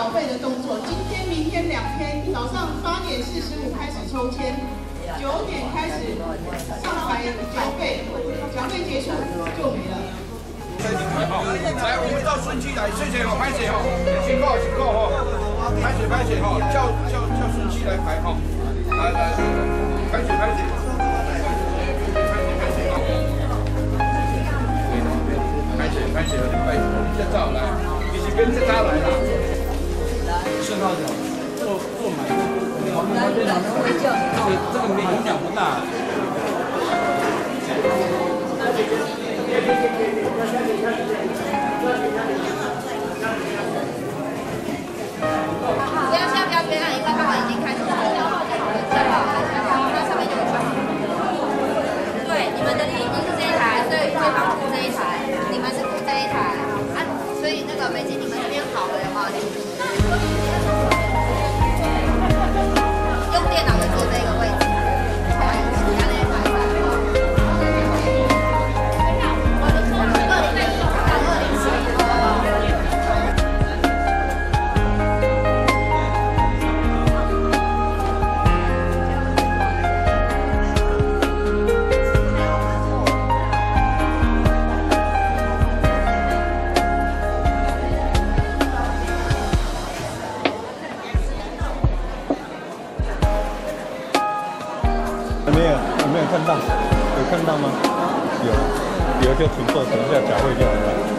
缴费的动作。今天、明天2天，早上8点45开始抽签，9点开始上台缴费，缴费结束就没了。 来，我们照顺序来，谢谢哦，拍谁哦，请过哦，拍谁哈，叫顺序来排哈，来，拍谁。拍谁了？这照来，你是跟着他来的。顺号做买，这个没影响不大。 不要下标签啊，因为爸爸已经开始标号就好了，这个它上面有标。对，你们的第一是这一台，所以对方付这一台，你们是付这一台啊，所以那个飞机你们这边好了有没有？用电脑的坐这个位置，其他那一台。 有没有看到？有看到吗？有就请坐，等一下缴费就好了。